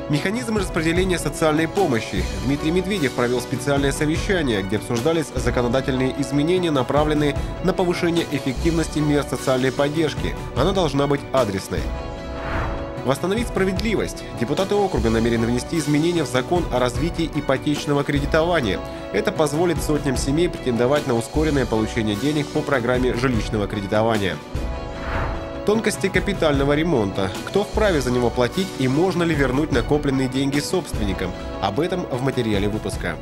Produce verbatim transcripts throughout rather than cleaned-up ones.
Механизм распределения социальной помощи. Дмитрий Медведев провел специальное совещание, где обсуждались законодательные изменения, направленные на повышение эффективности мер социальной поддержки. Она должна быть адресной. Восстановить справедливость. Депутаты округа намерены внести изменения в закон о развитии ипотечного кредитования. Это позволит сотням семей претендовать на ускоренное получение денег по программе жилищного кредитования. Тонкости капитального ремонта. Кто вправе за него платить и можно ли вернуть накопленные деньги собственникам? Об этом в материале выпуска.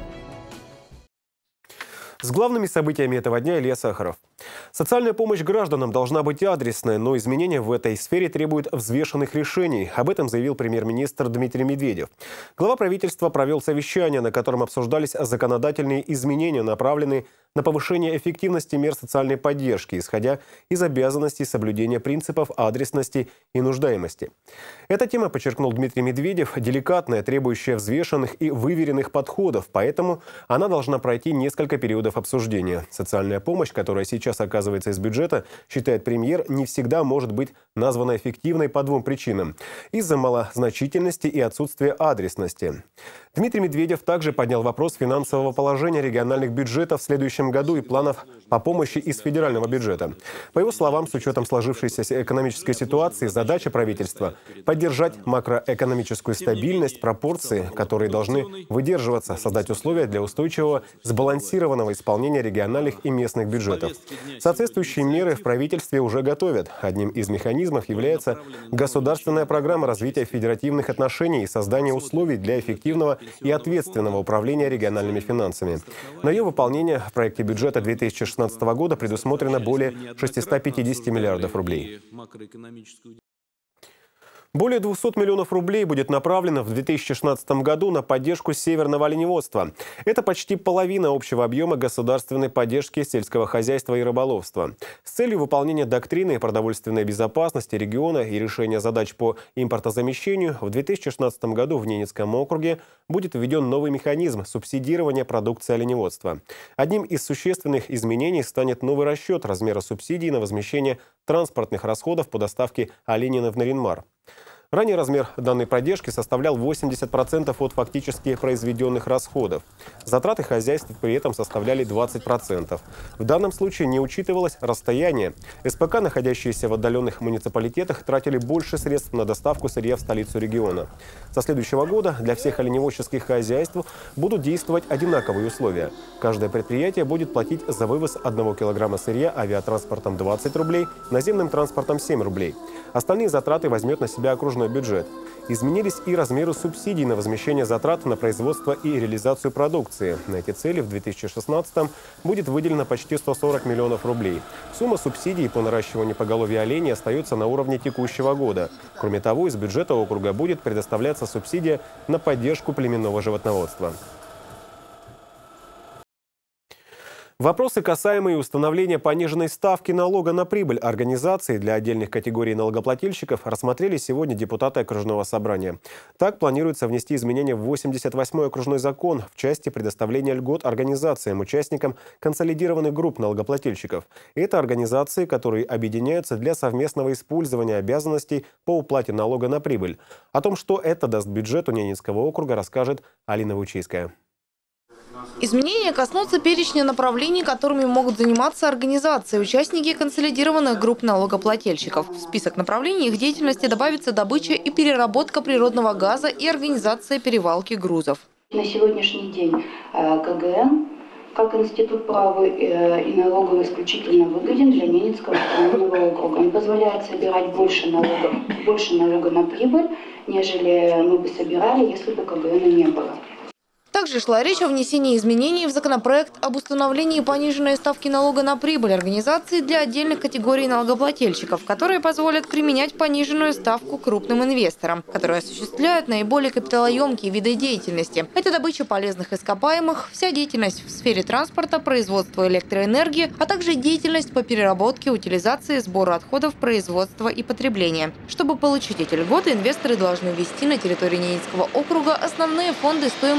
С главными событиями этого дня Илья Сахаров. Социальная помощь гражданам должна быть адресной, но изменения в этой сфере требуют взвешенных решений. Об этом заявил премьер-министр Дмитрий Медведев. Глава правительства провел совещание, на котором обсуждались законодательные изменения, направленные на повышение эффективности мер социальной поддержки, исходя из обязанностей соблюдения принципов адресности и нуждаемости. Эта тема, подчеркнул Дмитрий Медведев, деликатная, требующая взвешенных и выверенных подходов, поэтому она должна пройти несколько периодов обсуждения. Социальная помощь, которая сейчас оказывается из бюджета, считает премьер, не всегда может быть названа эффективной по двум причинам – из-за малозначительности и отсутствия адресности. Дмитрий Медведев также поднял вопрос финансового положения региональных бюджетов в следующем году и планов по помощи из федерального бюджета. По его словам, с учетом сложившейся экономической ситуации, задача правительства – поддержать макроэкономическую стабильность, пропорции, которые должны выдерживаться, создать условия для устойчивого, сбалансированного исполнения региональных и местных бюджетов. Соответствующие меры в правительстве уже готовят. Одним из механизмов является государственная программа развития федеративных отношений и создания условий для эффективного и ответственного управления региональными финансами. На ее выполнение в проекте бюджета две тысячи шестнадцатого года предусмотрено более шестисот пятидесяти миллиардов рублей. Более двухсот миллионов рублей будет направлено в две тысячи шестнадцатом году на поддержку северного оленеводства. Это почти половина общего объема государственной поддержки сельского хозяйства и рыболовства. С целью выполнения доктрины продовольственной безопасности региона и решения задач по импортозамещению в две тысячи шестнадцатом году в Ненецком округе будет введен новый механизм субсидирования продукции оленеводства. Одним из существенных изменений станет новый расчет размера субсидий на возмещение транспортных расходов по доставке оленины в Нарьян-Мар. Ранее размер данной поддержки составлял восемьдесят процентов от фактически произведенных расходов. Затраты хозяйств при этом составляли двадцать процентов. В данном случае не учитывалось расстояние. СПК, находящиеся в отдаленных муниципалитетах, тратили больше средств на доставку сырья в столицу региона. Со следующего года для всех оленеводческих хозяйств будут действовать одинаковые условия. Каждое предприятие будет платить за вывоз одного килограмма сырья авиатранспортом двадцать рублей, наземным транспортом семь рублей. Остальные затраты возьмет на себя окружной бюджет. Изменились и размеры субсидий на возмещение затрат на производство и реализацию продукции. На эти цели в две тысячи шестнадцатом будет выделено почти сто сорок миллионов рублей. Сумма субсидий по наращиванию поголовья оленей остается на уровне текущего года. Кроме того, из бюджета округа будет предоставляться субсидия на поддержку племенного животноводства. Вопросы, касаемые установления пониженной ставки налога на прибыль организаций для отдельных категорий налогоплательщиков, рассмотрели сегодня депутаты окружного собрания. Так планируется внести изменения в восемьдесят восьмой окружной закон в части предоставления льгот организациям, участникам консолидированных групп налогоплательщиков. Это организации, которые объединяются для совместного использования обязанностей по уплате налога на прибыль. О том, что это даст бюджету Ненецкого округа, расскажет Алина Вучийская. Изменения коснутся перечня направлений, которыми могут заниматься организации, участники консолидированных групп налогоплательщиков. В список направлений их деятельности добавится добыча и переработка природного газа и организация перевалки грузов. На сегодняшний день КГН, как институт права и налоговый, исключительно выгоден для Ненецкого автономного округа. Он позволяет собирать больше налогов, больше налога на прибыль, нежели мы бы собирали, если бы КГНа не было. Также шла речь о внесении изменений в законопроект об установлении пониженной ставки налога на прибыль организаций для отдельных категорий налогоплательщиков, которые позволят применять пониженную ставку крупным инвесторам, которые осуществляют наиболее капиталоемкие виды деятельности. Это добыча полезных ископаемых, вся деятельность в сфере транспорта, производства электроэнергии, а также деятельность по переработке, утилизации, сбору отходов, производства и потребления. Чтобы получить эти льготы, инвесторы должны ввести на территории Ненецкого округа основные фонды стоимостью не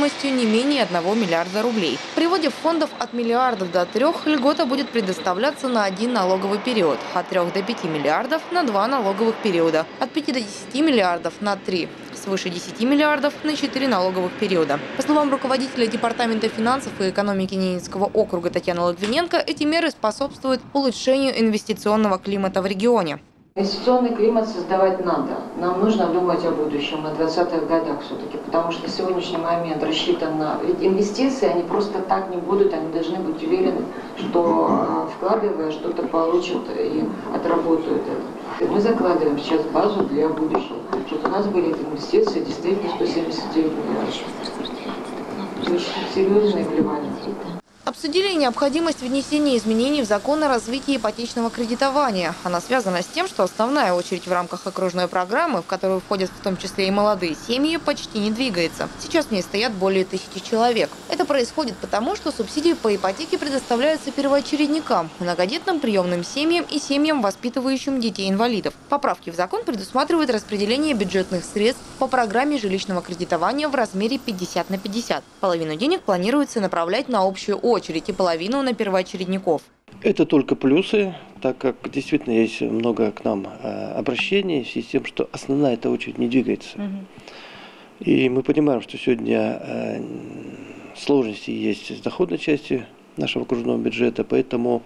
не менее одного миллиарда рублей. При вводе фондов от миллиардов до трех льгота будет предоставляться на один налоговый период, от трех до пяти миллиардов на два налоговых периода, от пяти до десяти миллиардов на три, свыше десяти миллиардов на четыре налоговых периода. По словам руководителя Департамента финансов и экономики Ненецкого округа Татьяны Логвиненко, эти меры способствуют улучшению инвестиционного климата в регионе. Инвестиционный климат создавать надо. Нам нужно думать о будущем на двадцатых годах все-таки, потому что в сегодняшний момент рассчитан на... Ведь инвестиции, они просто так не будут, они должны быть уверены, что вкладывая, что-то получат и отработают это. Мы закладываем сейчас базу для будущего, чтобы у нас были эти инвестиции действительно сто семьдесят девять миллиардов. Очень серьезные вливания. Обсудили необходимость внесения изменений в закон о развитии ипотечного кредитования. Она связана с тем, что основная очередь в рамках окружной программы, в которую входят в том числе и молодые семьи, почти не двигается. Сейчас в ней стоят более тысячи человек. Это происходит потому, что субсидии по ипотеке предоставляются первоочередникам, многодетным приемным семьям и семьям, воспитывающим детей-инвалидов. Поправки в закон предусматривают распределение бюджетных средств по программе жилищного кредитования в размере пятьдесят на пятьдесят. Половину денег планируется направлять на общую очередь. очередь и половину на первоочередников. Это только плюсы, так как действительно есть много к нам обращений в связи с тем, что основная эта очередь не двигается. Угу. И мы понимаем, что сегодня сложности есть с доходной частью нашего окружного бюджета, поэтому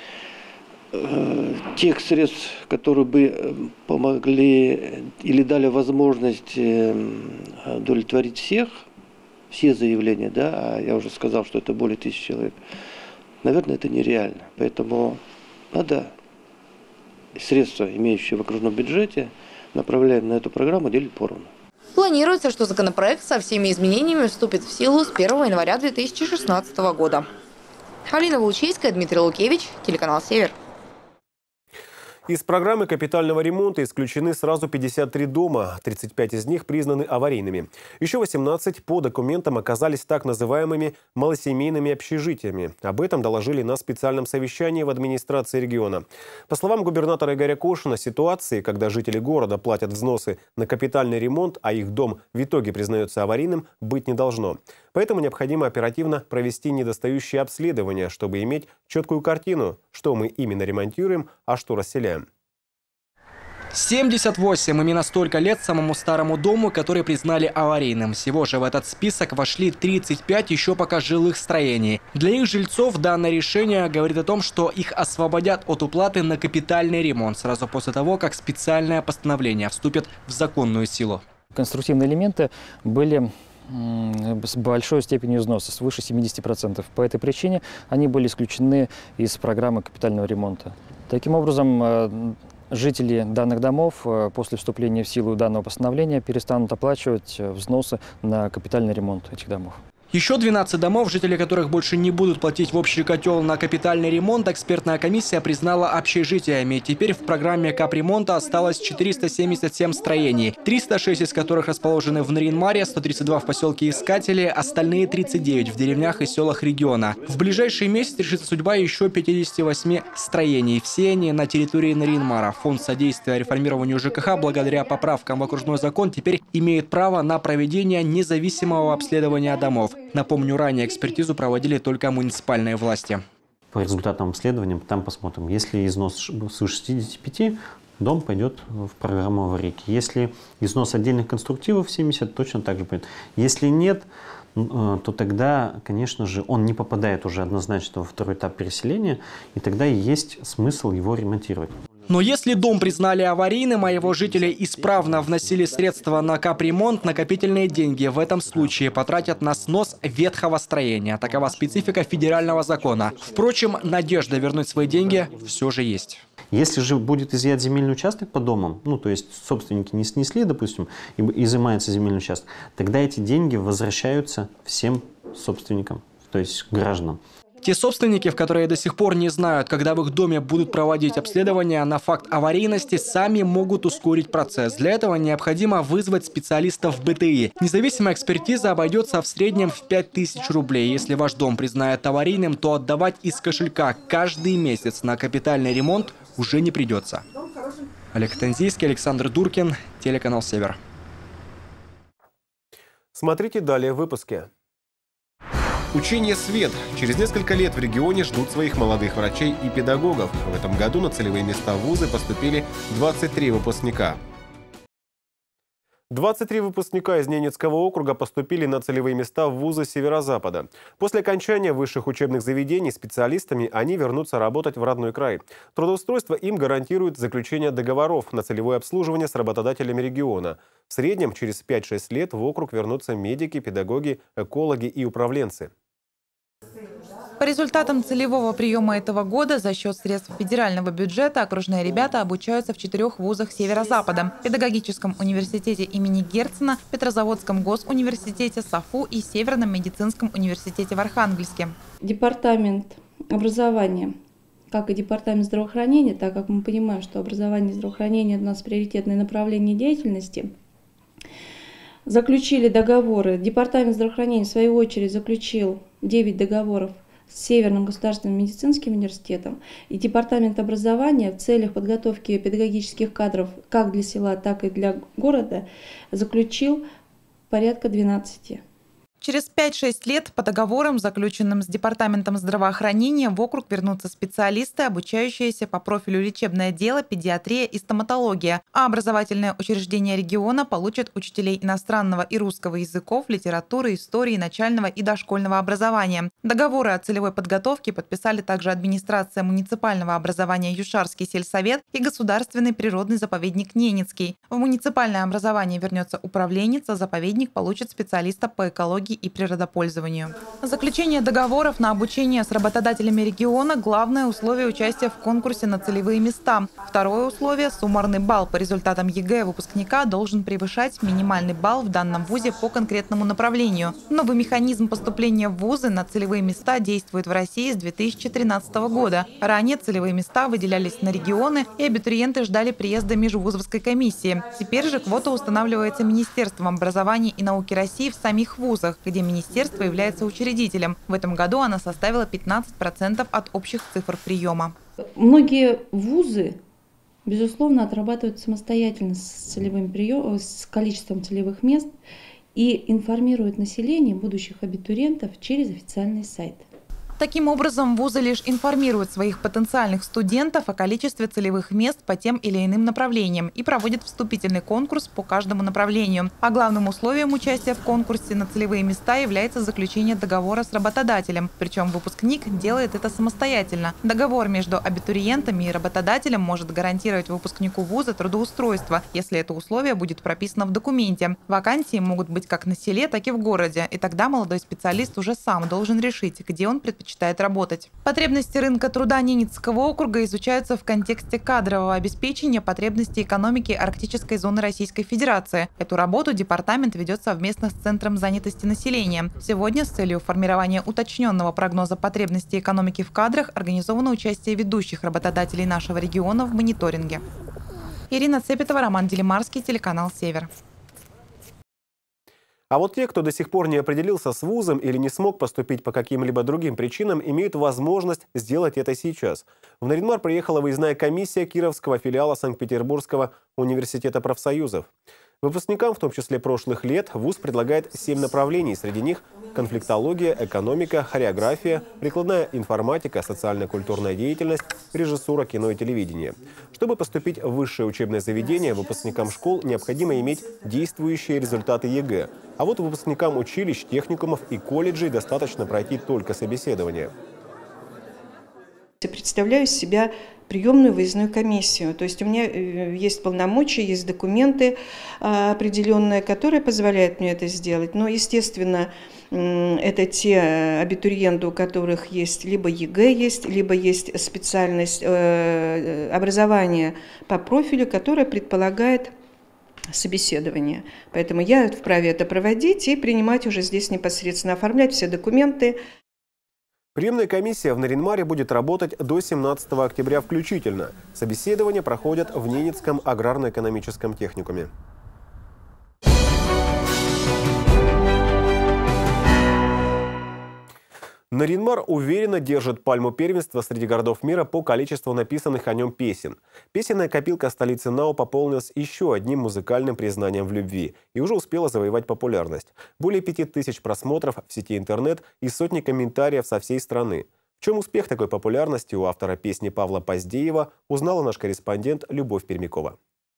тех средств, которые бы помогли или дали возможность удовлетворить всех, все заявления, да, а я уже сказал, что это более тысячи человек, наверное, это нереально. Поэтому надо средства, имеющие в окружном бюджете, направляем на эту программу, делить поровну. Планируется, что законопроект со всеми изменениями вступит в силу с первого января две тысячи шестнадцатого года. Алина Волчейская, Дмитрий Лукевич, телеканал «Север». Из программы капитального ремонта исключены сразу пятьдесят три дома, тридцать пять из них признаны аварийными. Еще восемнадцать по документам оказались так называемыми малосемейными общежитиями. Об этом доложили на специальном совещании в администрации региона. По словам губернатора Игоря Кошина, ситуации, когда жители города платят взносы на капитальный ремонт, а их дом в итоге признается аварийным, быть не должно. Поэтому необходимо оперативно провести недостающие обследования, чтобы иметь четкую картину, что мы именно ремонтируем, а что расселяем. семьдесят восемь – именно столько лет самому старому дому, который признали аварийным. Всего же в этот список вошли тридцать пять еще пока жилых строений. Для их жильцов данное решение говорит о том, что их освободят от уплаты на капитальный ремонт сразу после того, как специальное постановление вступит в законную силу. Конструктивные элементы были с большой степенью износа, свыше семидесяти процентов. По этой причине они были исключены из программы капитального ремонта. Таким образом, жители данных домов после вступления в силу данного постановления перестанут оплачивать взносы на капитальный ремонт этих домов. Еще двенадцать домов, жители которых больше не будут платить в общий котел на капитальный ремонт, экспертная комиссия признала общежитиями. Теперь в программе капремонта осталось четыреста семьдесят семь строений, триста шесть из которых расположены в Нарьян-Маре, сто тридцать два в поселке Искатели, остальные тридцать девять в деревнях и селах региона. В ближайший месяц решится судьба еще пятидесяти восьми строений. Все они на территории Нарьян-Мара. Фонд содействия реформированию ЖКХ благодаря поправкам в окружной закон теперь имеет право на проведение независимого обследования домов. Напомню, ранее экспертизу проводили только муниципальные власти. По результатам обследования там посмотрим. Если износ свыше шестидесяти пяти, дом пойдет в программу аварийки. Если износ отдельных конструктивов семьдесят, точно так же пойдет. Если нет, то тогда, конечно же, он не попадает уже однозначно во второй этап переселения, и тогда и есть смысл его ремонтировать. Но если дом признали аварийным, а его жители исправно вносили средства на капремонт, накопительные деньги в этом случае потратят на снос ветхого строения. Такова специфика федерального закона. Впрочем, надежда вернуть свои деньги все же есть. Если же будет изъят земельный участок по домам, ну то есть собственники не снесли, допустим, и изымается земельный участок, тогда эти деньги возвращаются всем собственникам, то есть гражданам. Те собственники, в которые до сих пор не знают, когда в их доме будут проводить обследование на факт аварийности, сами могут ускорить процесс. Для этого необходимо вызвать специалистов бэ тэ и. Независимая экспертиза обойдется в среднем в пять тысяч рублей. Если ваш дом признают аварийным, то отдавать из кошелька каждый месяц на капитальный ремонт уже не придется. Олег Танзийский, Александр Дуркин, телеканал «Север». Смотрите далее в выпуске. Учение «Свет». Через несколько лет в регионе ждут своих молодых врачей и педагогов. В этом году на целевые места в вузы поступили двадцать три выпускника. двадцать три выпускника из Ненецкого округа поступили на целевые места в вузы Северо-Запада. После окончания высших учебных заведений специалистами они вернутся работать в родной край. Трудоустройство им гарантирует заключение договоров на целевое обслуживание с работодателями региона. В среднем через пять-шесть лет в округ вернутся медики, педагоги, экологи и управленцы. По результатам целевого приема этого года за счет средств федерального бюджета окружные ребята обучаются в четырех вузах Северо-Запада: Педагогическом университете имени Герцена, Петрозаводском госуниверситете, САФУ и Северном медицинском университете в Архангельске. Департамент образования, как и департамент здравоохранения, так как мы понимаем, что образование и здравоохранение у нас приоритетное направление деятельности, заключили договоры. Департамент здравоохранения, в свою очередь, заключил девять договоров с Северным государственным медицинским университетом, и Департамент образования в целях подготовки педагогических кадров как для села, так и для города заключил порядка двенадцати. Через пять-шесть лет по договорам, заключенным с Департаментом здравоохранения, в округ вернутся специалисты, обучающиеся по профилю лечебное дело, педиатрия и стоматология, а образовательные учреждения региона получат учителей иностранного и русского языков, литературы, истории, начального и дошкольного образования. Договоры о целевой подготовке подписали также администрация муниципального образования Юшарский сельсовет и Государственный природный заповедник Ненецкий. В муниципальное образование вернется управленец, а заповедник получит специалиста по экологии и природопользованию. Заключение договоров на обучение с работодателями региона – главное условие участия в конкурсе на целевые места. Второе условие – суммарный балл по результатам ЕГЭ выпускника должен превышать минимальный балл в данном вузе по конкретному направлению. Новый механизм поступления в вузы на целевые места действует в России с две тысячи тринадцатого года. Ранее целевые места выделялись на регионы, и абитуриенты ждали приезда межвузовской комиссии. Теперь же квота устанавливается Министерством образования и науки России в самих вузах, где министерство является учредителем. В этом году она составила пятнадцать процентов от общих цифр приема. Многие вузы, безусловно, отрабатывают самостоятельно с, целевым прием, с количеством целевых мест и информируют население, будущих абитуриентов, через официальный сайт. Таким образом, вузы лишь информируют своих потенциальных студентов о количестве целевых мест по тем или иным направлениям и проводят вступительный конкурс по каждому направлению. А главным условием участия в конкурсе на целевые места является заключение договора с работодателем. Причем выпускник делает это самостоятельно. Договор между абитуриентами и работодателем может гарантировать выпускнику вуза трудоустройство, если это условие будет прописано в документе. Вакансии могут быть как на селе, так и в городе. И тогда молодой специалист уже сам должен решить, где он предпочитает предпочитает работать. Потребности рынка труда Ненецкого округа изучаются в контексте кадрового обеспечения потребностей экономики арктической зоны Российской Федерации. Эту работу департамент ведет совместно с Центром занятости населения. Сегодня с целью формирования уточненного прогноза потребностей экономики в кадрах организовано участие ведущих работодателей нашего региона в мониторинге. Ирина Цепетова, Роман Делимарский, телеканал «Север». А вот те, кто до сих пор не определился с вузом или не смог поступить по каким-либо другим причинам, имеют возможность сделать это сейчас. В Нарьян-Мар приехала выездная комиссия Кировского филиала Санкт-Петербургского университета профсоюзов. Выпускникам, в том числе прошлых лет, вуз предлагает семь направлений. Среди них конфликтология, экономика, хореография, прикладная информатика, социально-культурная деятельность, режиссура, кино и телевидение. Чтобы поступить в высшее учебное заведение, выпускникам школ необходимо иметь действующие результаты ЕГЭ. А вот выпускникам училищ, техникумов и колледжей достаточно пройти только собеседование. Я представляю из себя приемную выездную комиссию. То есть у меня есть полномочия, есть документы определенные, которые позволяют мне это сделать. Но, естественно, это те абитуриенты, у которых есть либо ЕГЭ есть, либо есть специальность образования по профилю, которая предполагает собеседование. Поэтому я вправе это проводить и принимать уже здесь непосредственно, оформлять все документы. Приемная комиссия в Нарьян-Маре будет работать до семнадцатого октября включительно. Собеседования проходят в Ненецком аграрно-экономическом техникуме. Нарьян-Мар уверенно держит пальму первенства среди городов мира по количеству написанных о нем песен. Песенная копилка столицы Нао пополнилась еще одним музыкальным признанием в любви и уже успела завоевать популярность. Более пяти тысяч просмотров в сети интернет и сотни комментариев со всей страны. В чем успех такой популярности у автора песни Павла Поздеева, узнала наш корреспондент Любовь Пермякова.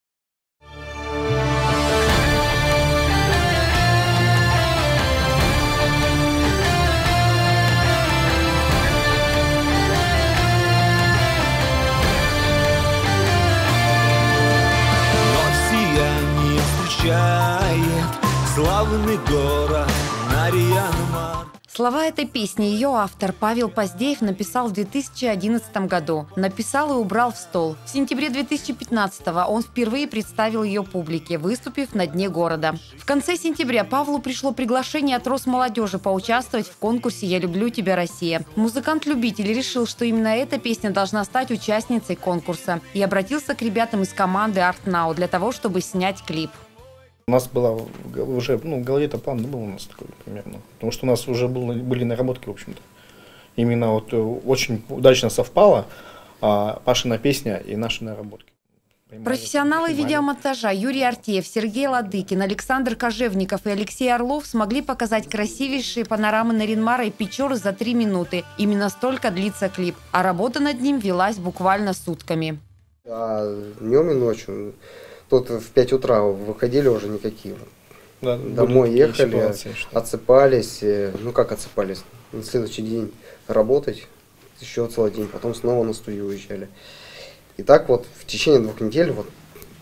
Славный город Нарьян-Мар. Слова этой песни ее автор Павел Поздеев написал в две тысячи одиннадцатом году. Написал и убрал в стол. В сентябре две тысячи пятнадцатого он впервые представил ее публике, выступив на дне города. В конце сентября Павлу пришло приглашение от Росмолодежи поучаствовать в конкурсе «Я люблю тебя, Россия». Музыкант-любитель решил, что именно эта песня должна стать участницей конкурса, и обратился к ребятам из команды Art Now для того, чтобы снять клип. У нас была уже, ну, в голове-то план был у нас такой примерно. Потому что у нас уже был, были наработки, в общем-то. Именно вот очень удачно совпало а, Пашина песня и наши наработки. Профессионалы видеомонтажа Юрий Артеев, Сергей Ладыкин, Александр Кожевников и Алексей Орлов смогли показать красивейшие панорамы Нарьян-Мара и Печоры за три минуты. Именно столько длится клип. А работа над ним велась буквально сутками. А днем и ночью. Тут в пять утра выходили уже никакие. Да, домой ехали, ситуации, отсыпались. Ну как отсыпались? На следующий день работать, еще целый день, потом снова на студию уезжали. И так вот в течение двух недель вот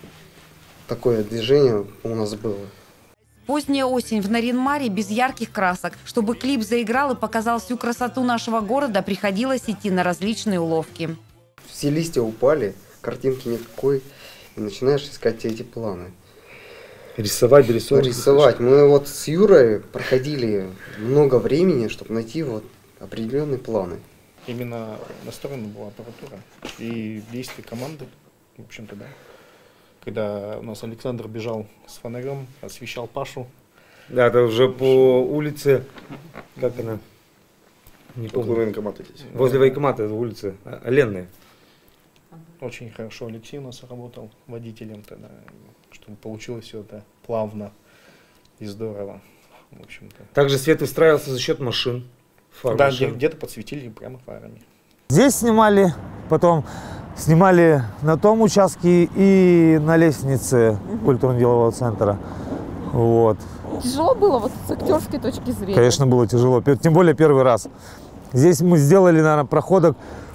такое движение у нас было. Поздняя осень в Нарьян-Маре без ярких красок. Чтобы клип заиграл и показал всю красоту нашего города, приходилось идти на различные уловки. Все листья упали, картинки никакой. И начинаешь искать эти планы. Рисовать, рисовать. Рисовать. Мы вот с Юрой проходили много времени, чтобы найти вот определенные планы. Именно настроена была аппаратура и действия команды, в общем-то, да. Когда у нас Александр бежал с фонарем, освещал Пашу. Да, это уже по улице, как она? Не помню. Возле военкомата здесь. Возле военкомата, это улица Ленная. Очень хорошо Алексей у нас работал водителем тогда, чтобы получилось все это плавно и здорово, в общем-то. Также свет выстраивался за счет машин. Фар да, машин. Где-то подсветили прямо фарами. Здесь снимали, потом снимали на том участке и на лестнице культурно-делового центра. Вот. Тяжело было вот с актерской точки зрения? Конечно, было тяжело, тем более первый раз. Здесь мы сделали, наверное, проходок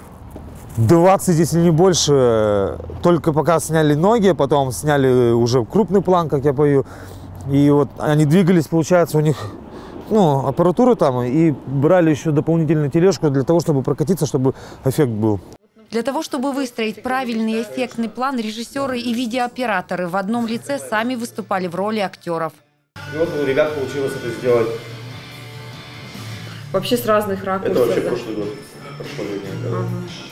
двадцать, если не больше, только пока сняли ноги, потом сняли уже крупный план, как я пою. И вот они двигались, получается, у них ну, аппаратура там, и брали еще дополнительную тележку для того, чтобы прокатиться, чтобы эффект был. Для того, чтобы выстроить правильный эффектный план, режиссеры и видеооператоры в одном лице сами выступали в роли актеров. И вот у ребят получилось это сделать. Вообще с разных ракурсов. Это вообще да? прошлый год. Прошлый год, да. Ага.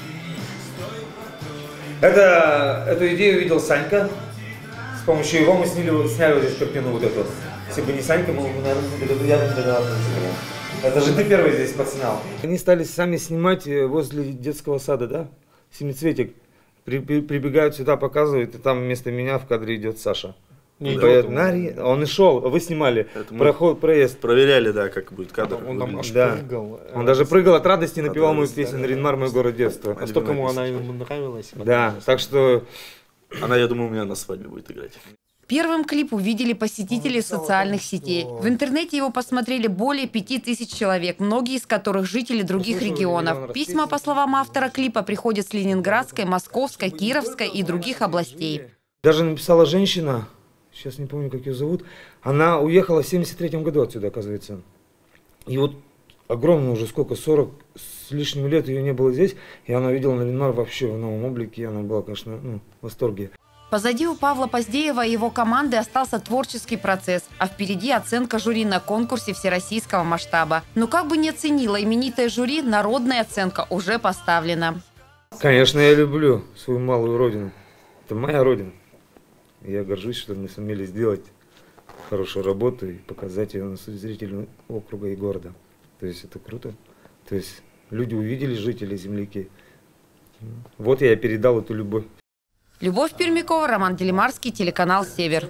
Это, эту идею увидел Санька. С помощью его мы сняли, сняли вот здесь картину вот эту. Если бы не Санька, мы, наверное, я бы не догадался. Это же ты первый здесь подснял. Они стали сами снимать возле детского сада, да? Семицветик. При, при, прибегают сюда, показывают, и там вместо меня в кадре идет Саша. Не идет, он, он и шел, вы снимали проход, проезд. Проверяли, да, как будет кадр. Он там аж да. прыгал. Он даже прыгал от радости и напевал мою песню «Нарьян-Мар, мой город детства». Настолько ему она ему нравилась. Да, так что... Она, я думаю, у меня на свадьбе будет играть. Первым клип увидели посетители социальных сетей. В интернете его посмотрели более пяти тысяч человек, многие из которых жители других регионов. Письма, по словам автора клипа, приходят с Ленинградской, Московской, Кировской и других областей. Даже написала женщина, сейчас не помню, как ее зовут, она уехала в семьдесят третьем году отсюда, оказывается. И вот огромно уже сколько, сорок с лишним лет ее не было здесь, и она видела Нарьян-Мар вообще в новом облике, и она была, конечно, ну, в восторге. Позади у Павла Поздеева и его команды остался творческий процесс, а впереди оценка жюри на конкурсе всероссийского масштаба. Но как бы ни оценила именитое жюри, народная оценка уже поставлена. Конечно, я люблю свою малую родину. Это моя родина. Я горжусь, что мы сумели сделать хорошую работу и показать ее на суд зрителям округа и города. То есть это круто. То есть люди увидели, жители, земляки. Вот я и передал эту любовь. Любовь Пермякова, Роман Делимарский, телеканал «Север».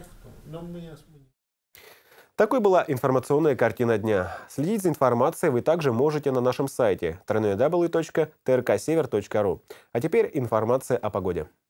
Такой была информационная картина дня. Следить за информацией вы также можете на нашем сайте дабл ю дабл ю дабл ю точка тэ эр ка север точка ру. А теперь информация о погоде.